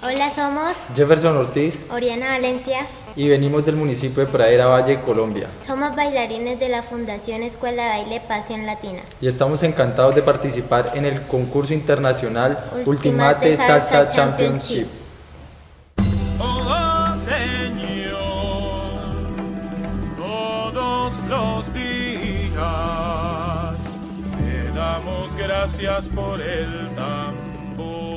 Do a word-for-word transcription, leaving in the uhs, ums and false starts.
Hola, somos Jefferson Ortiz Oriana Valencia. y venimos del municipio de Pradera Valle, Colombia. Somos bailarines de la Fundación Escuela de Baile Pasión Latina. Y estamos encantados de participar en el concurso internacional Ultimate Ultimate Salsa Salsa Championship. Championship. Oh Señor, todos los días te damos gracias por el tambor.